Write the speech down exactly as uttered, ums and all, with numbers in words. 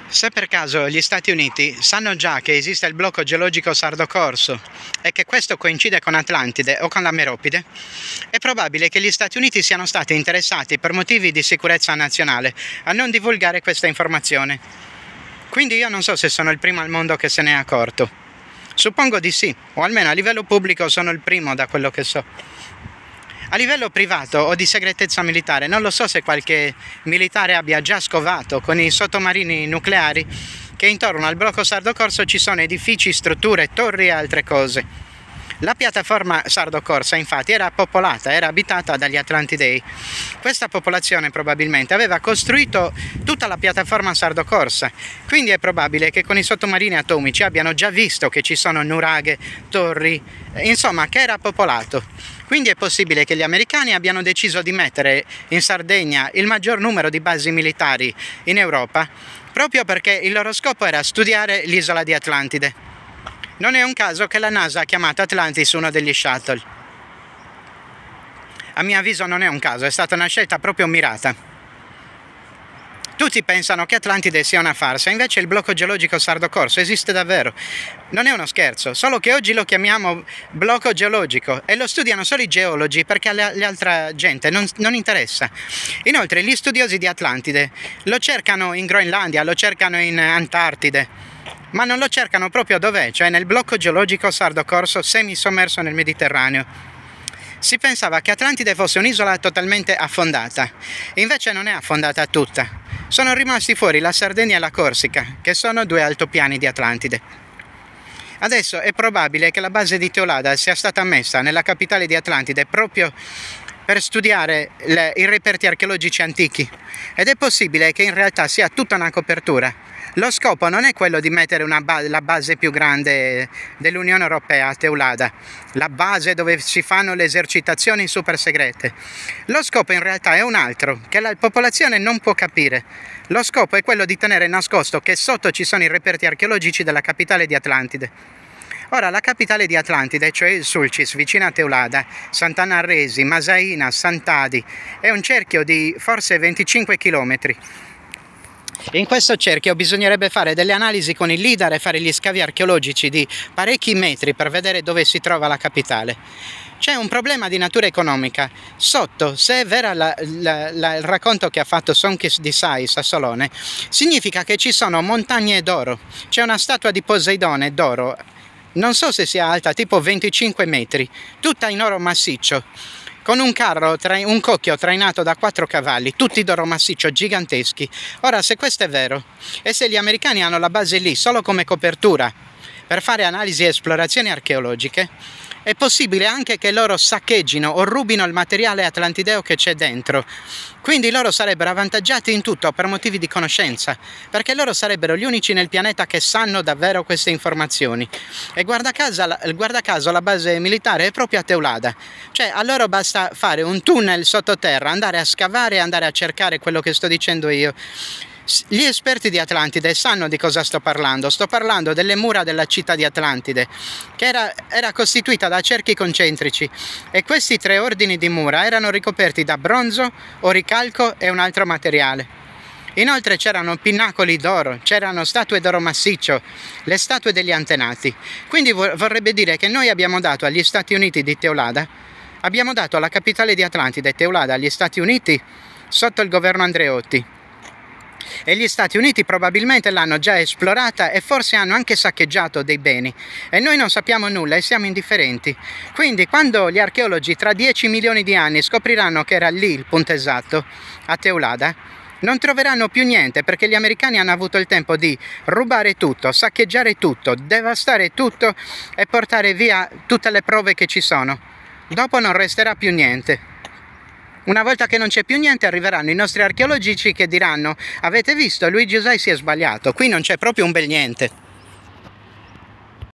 Se per caso gli Stati Uniti sanno già che esiste il blocco geologico Sardo-Corso e che questo coincide con Atlantide o con la Meropide, è probabile che gli Stati Uniti siano stati interessati per motivi di sicurezza nazionale a non divulgare questa informazione. Quindi io non so se sono il primo al mondo che se ne è accorto. Suppongo di sì, o almeno a livello pubblico sono il primo da quello che so. A livello privato o di segretezza militare, non lo so se qualche militare abbia già scovato con i sottomarini nucleari che intorno al blocco Sardo-Corso ci sono edifici, strutture, torri e altre cose. La piattaforma Sardo-Corsa infatti era popolata, era abitata dagli Atlantidei. Questa popolazione probabilmente aveva costruito tutta la piattaforma Sardo-Corsa, quindi è probabile che con i sottomarini atomici abbiano già visto che ci sono nuraghe, torri, insomma che era popolato. Quindi è possibile che gli americani abbiano deciso di mettere in Sardegna il maggior numero di basi militari in Europa, proprio perché il loro scopo era studiare l'isola di Atlantide. Non è un caso che la NASA ha chiamato Atlantis uno degli shuttle. A mio avviso non è un caso, è stata una scelta proprio mirata. Tutti pensano che Atlantide sia una farsa, invece il blocco geologico Sardo-Corso esiste davvero. Non è uno scherzo, solo che oggi lo chiamiamo blocco geologico e lo studiano solo i geologi perché all'altra gente non, non interessa. Inoltre gli studiosi di Atlantide lo cercano in Groenlandia, lo cercano in Antartide, ma non lo cercano proprio dov'è, cioè nel blocco geologico Sardo-Corso semisommerso nel Mediterraneo. Si pensava che Atlantide fosse un'isola totalmente affondata, invece non è affondata tutta. Sono rimasti fuori la Sardegna e la Corsica, che sono due altopiani di Atlantide. Adesso è probabile che la base di Teolada sia stata messa nella capitale di Atlantide proprio per studiare le, i reperti archeologici antichi, ed è possibile che in realtà sia tutta una copertura. Lo scopo non è quello di mettere una ba- la base più grande dell'Unione Europea a Teulada, la base dove si fanno le esercitazioni super segrete. Lo scopo in realtà è un altro, che la popolazione non può capire. Lo scopo è quello di tenere nascosto che sotto ci sono i reperti archeologici della capitale di Atlantide. Ora, la capitale di Atlantide, cioè il Sulcis, vicino a Teulada, Sant'Anna Resi, Masaina, Sant'Adi, è un cerchio di forse venticinque chilometri. In questo cerchio bisognerebbe fare delle analisi con il LIDAR e fare gli scavi archeologici di parecchi metri per vedere dove si trova la capitale. C'è un problema di natura economica. Sotto, se è vera la, la, la, il racconto che ha fatto Sonkis di Sais a Solone, significa che ci sono montagne d'oro. C'è una statua di Poseidone d'oro, non so se sia alta, tipo venticinque metri, tutta in oro massiccio, con un carro, tra, un cocchio trainato da quattro cavalli, tutti d'oro massiccio, giganteschi. Ora, se questo è vero, e se gli americani hanno la base lì solo come copertura per fare analisi e esplorazioni archeologiche, è possibile anche che loro saccheggino o rubino il materiale atlantideo che c'è dentro. Quindi loro sarebbero avvantaggiati in tutto per motivi di conoscenza, perché loro sarebbero gli unici nel pianeta che sanno davvero queste informazioni. E guarda caso, guarda caso la base militare è proprio a Teulada. Cioè a loro basta fare un tunnel sottoterra, andare a scavare e andare a cercare quello che sto dicendo io. Gli esperti di Atlantide sanno di cosa sto parlando. Sto parlando delle mura della città di Atlantide, che era, era costituita da cerchi concentrici, e questi tre ordini di mura erano ricoperti da bronzo, oricalco e un altro materiale. Inoltre c'erano pinnacoli d'oro, c'erano statue d'oro massiccio, le statue degli antenati. Quindi vorrebbe dire che noi abbiamo dato agli Stati Uniti di Teulada, abbiamo dato alla capitale di Atlantide, Teulada, agli Stati Uniti sotto il governo Andreotti. E gli Stati Uniti probabilmente l'hanno già esplorata e forse hanno anche saccheggiato dei beni, e noi non sappiamo nulla e siamo indifferenti. Quindi quando gli archeologi tra dieci milioni di anni scopriranno che era lì il punto esatto, a Teulada, non troveranno più niente, perché gli americani hanno avuto il tempo di rubare tutto, saccheggiare tutto, devastare tutto e portare via tutte le prove che ci sono. Dopo non resterà più niente. Una volta che non c'è più niente, arriveranno i nostri archeologici che diranno: avete visto, Luigi Usai si è sbagliato, qui non c'è proprio un bel niente.